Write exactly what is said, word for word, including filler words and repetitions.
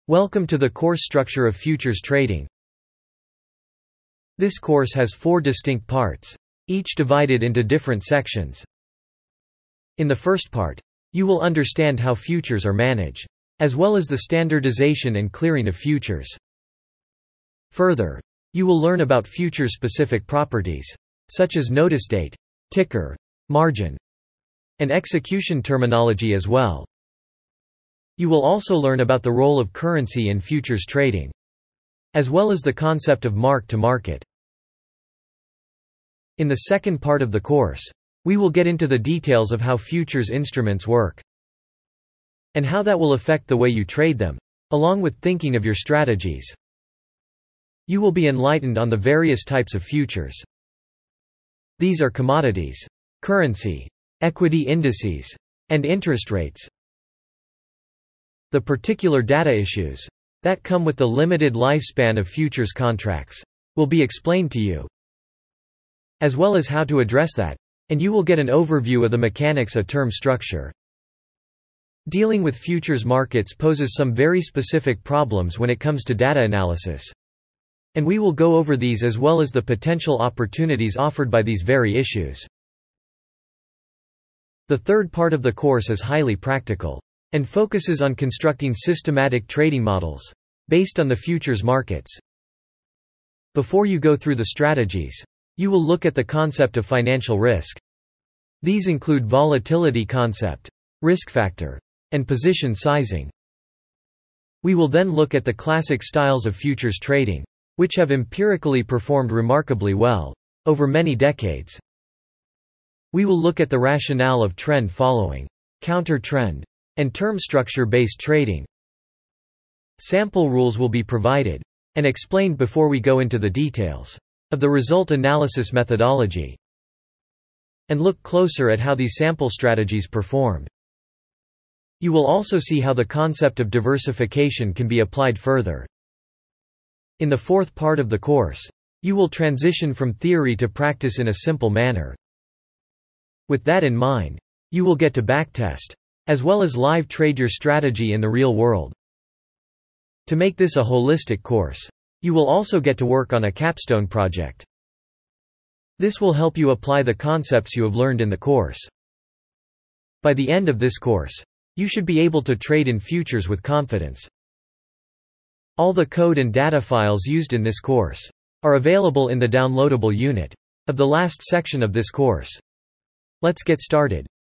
Welcome to the course structure of futures trading. This course has four distinct parts, each divided into different sections. In the first part, you will understand how futures are managed, as well as the standardization and clearing of futures. Further, you will learn about futures-specific properties, such as notice date, ticker, margin, and execution terminology as well. You will also learn about the role of currency in futures trading, as well as the concept of mark-to-market. In the second part of the course, we will get into the details of how futures instruments work, and how that will affect the way you trade them, along with thinking of your strategies. You will be enlightened on the various types of futures. These are commodities, currency, equity indices, and interest rates. The particular data issues that come with the limited lifespan of futures contracts will be explained to you, as well as how to address that, and you will get an overview of the mechanics of term structure. Dealing with futures markets poses some very specific problems when it comes to data analysis, and we will go over these as well as the potential opportunities offered by these very issues. The third part of the course is highly practical, and focuses on constructing systematic trading models, based on the futures markets. Before you go through the strategies, you will look at the concept of financial risk. These include volatility concept, risk factor, and position sizing. We will then look at the classic styles of futures trading, which have empirically performed remarkably well, over many decades. We will look at the rationale of trend following, counter-trend, and term structure-based trading. Sample rules will be provided, and explained before we go into the details of the result analysis methodology, and look closer at how these sample strategies performed. You will also see how the concept of diversification can be applied further. In the fourth part of the course, you will transition from theory to practice in a simple manner. With that in mind, you will get to backtest, as well as live trade your strategy in the real world. To make this a holistic course, you will also get to work on a capstone project. This will help you apply the concepts you have learned in the course. By the end of this course, you should be able to trade in futures with confidence. All the code and data files used in this course are available in the downloadable unit of the last section of this course. Let's get started.